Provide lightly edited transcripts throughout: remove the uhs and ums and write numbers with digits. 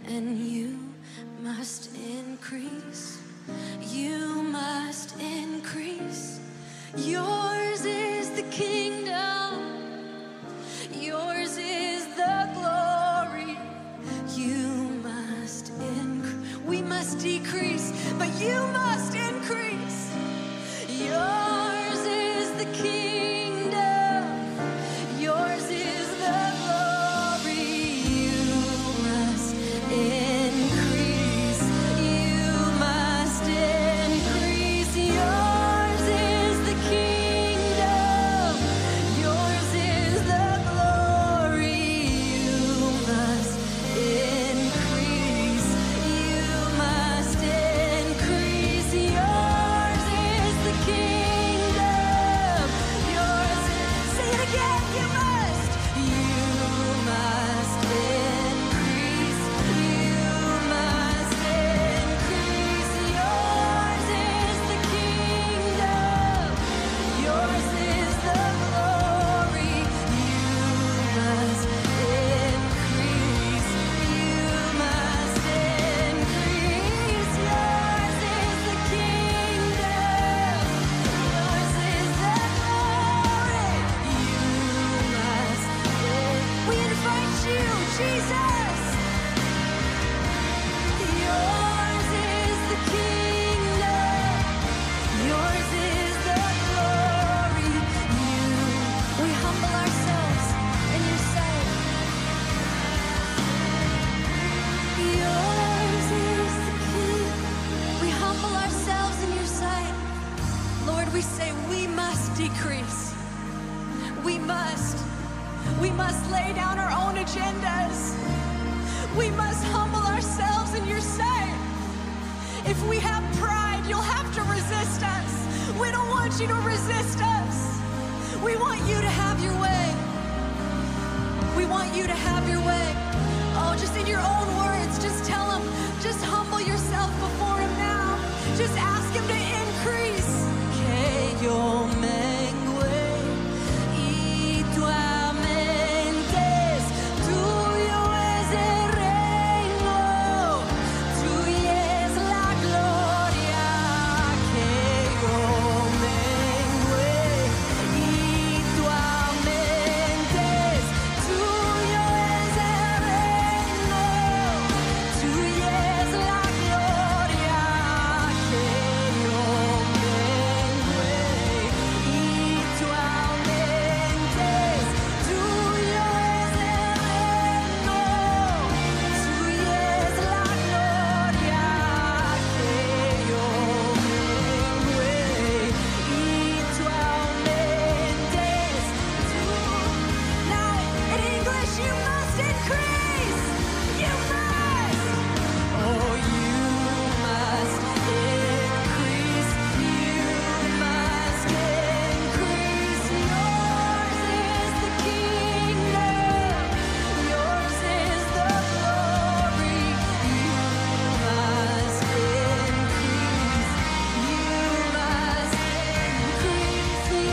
and you must increase. You must increase. Yours is the kingdom. Yours is the glory. You must increase. We must decrease, but you must increase. Yours is the kingdom. Yours is the glory. You must increase. You must increase. Yours is the kingdom. Yours is the glory. You must increase. You must increase. Yours is the kingdom. Yours is, say it again, you must. You must increase. You must increase. Yours is the kingdom. Yours is the glory. You must increase. You must increase. Yours is the kingdom. Yours is the glory. You must we invite you, Jesus. Yours is the kingdom. Yours is the glory. We humble ourselves in your sight. Yours is the kingdom. We humble ourselves in your sight. Lord, we say we must decrease. We must. We must lay down our own agendas. We must humble ourselves in your sight. If we have pride, you'll have to resist us. We don't want you to resist us. We want you to have your way. We want you to have your way. Oh, just in your own words, just tell him, just humble yourself before him now. Just ask him to increase. Que yo mengue y tú aumentes. Tuyo es el reino, tuya es la gloria. Que yo mengue y tú aumentes. Tuyo es el reino, tuya es la gloria. Que yo mengue y tú aumentes. Tuyo es el reino, tuya es la gloria. Que yo mengue y tú aumentes. Now in English, you must increase. You must. Oh, you must increase. You must increase. Yours is the kingdom. Yours is the glory. You must increase. You must increase.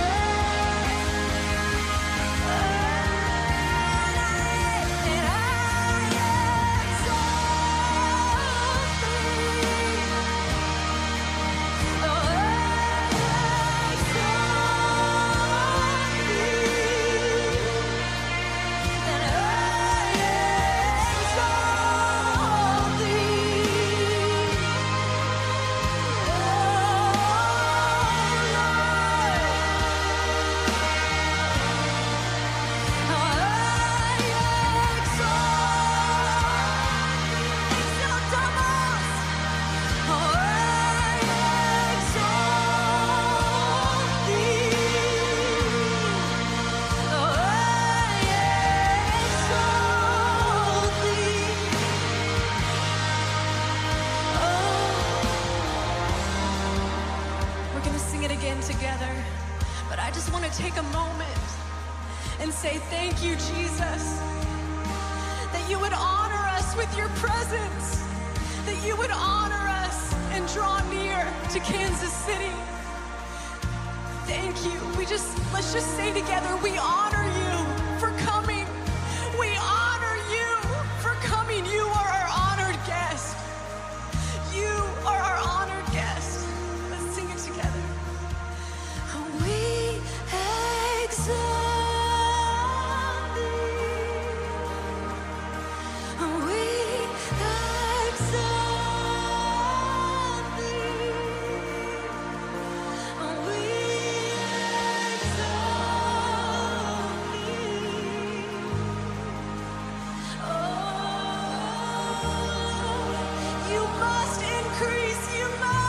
We're going to sing it again together, but I just want to take a moment and say thank you, Jesus, that you would honor us with your presence, that you would honor us and draw near to Kansas City. Thank you. Let's just say together, we honor you for coming. We honor you for coming. You are our honor, increase. You must